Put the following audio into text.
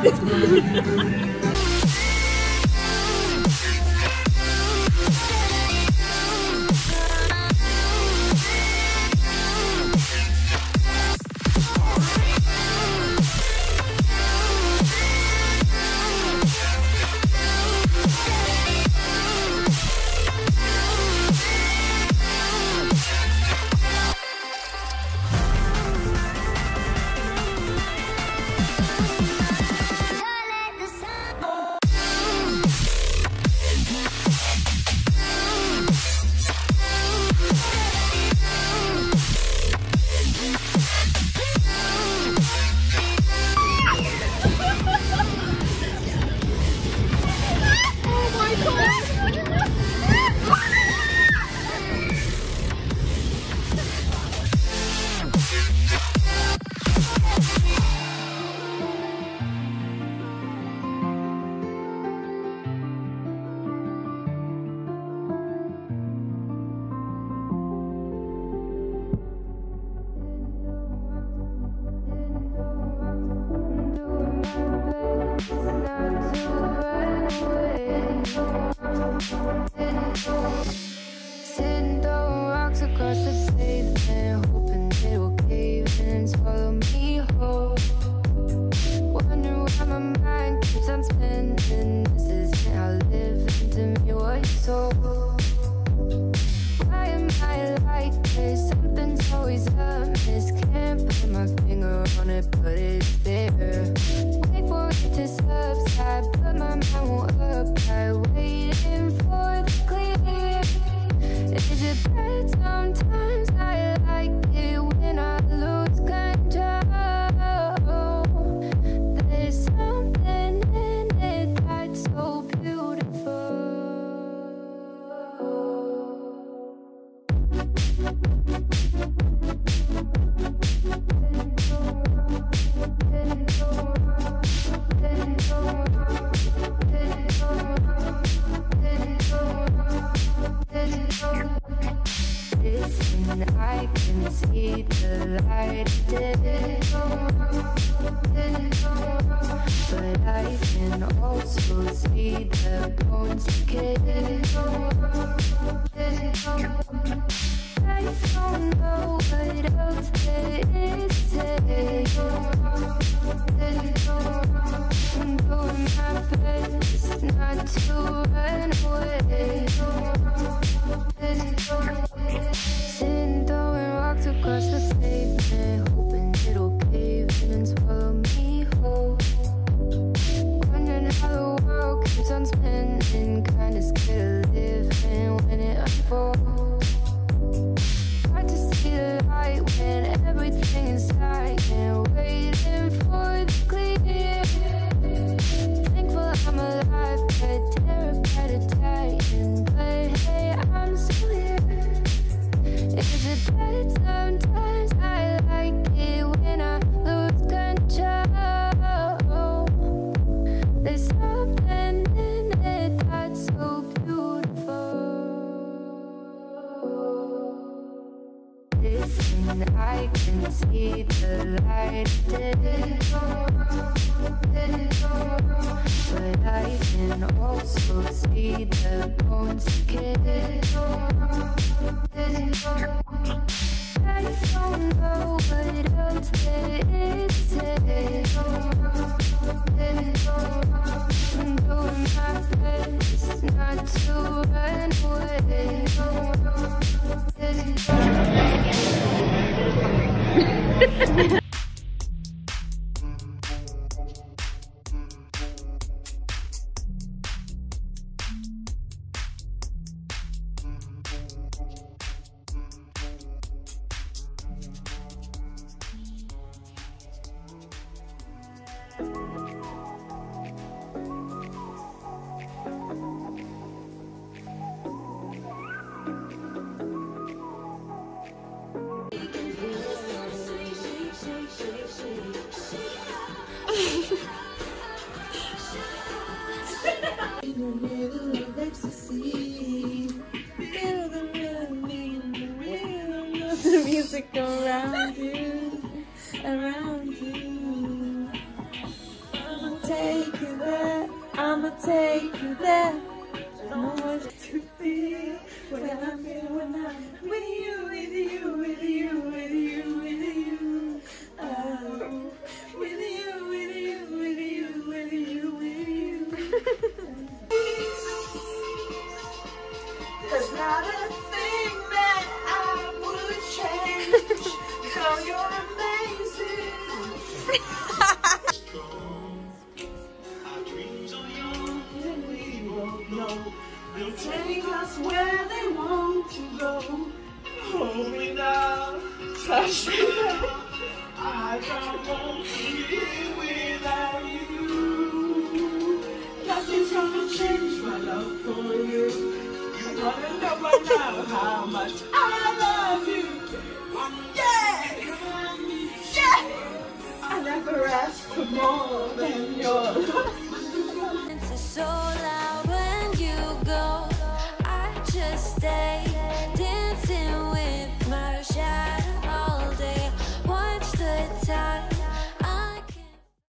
Sitting throwing rocks across the pavement, hoping it will cave in and swallow me whole. Wondering why my mind keeps on spinning. This isn't how living to me was sold. Why am I like this? Something's always amiss. Can't put my finger on it, but it's there. Wait for it to subside, but my mind won't apply. Waiting for the clear. Is it bad sometimes? I like it when I lose control. There's something in it that's so beautiful. Listen, I can see the light, but I can also see the bones decay. I don't know what else there is to say. I'm doing my best not to run away. Sitting throwing rocks across the pavement, hoping it'll cave in and swallow me whole. Wondering how the world keeps on spinning, kinda scared of living when it unfolds. Hard to see the light when everything is silent, waiting for the clear. Thankful I'm alive, but terrified of dying. But hey, I'm still here. Is it bad sometimes? I like it when I lose control. There's something in it that's so beautiful. Listen, I can see the light, but I can also see the bones decay. I don't know what else there is to say. I'm doing my best not to run away. In the middle of ecstasy, feel the rhythm in the rhythm of the music around you, around you. I'ma take take you there. No one to feel when I'm with you, with you, with you, with you, with you. Oh, with you, with you, with you, with you, with you. There's not a thing that I would change. Girl, you're amazing. Our dreams are young and we won't know. They'll take us where they want to go. Hold me now, touch me now. I don't want to live without you. Nothing's gonna change my love for you. You wanna know by now how much I love you. Yeah, yeah. I never asked for more than your love.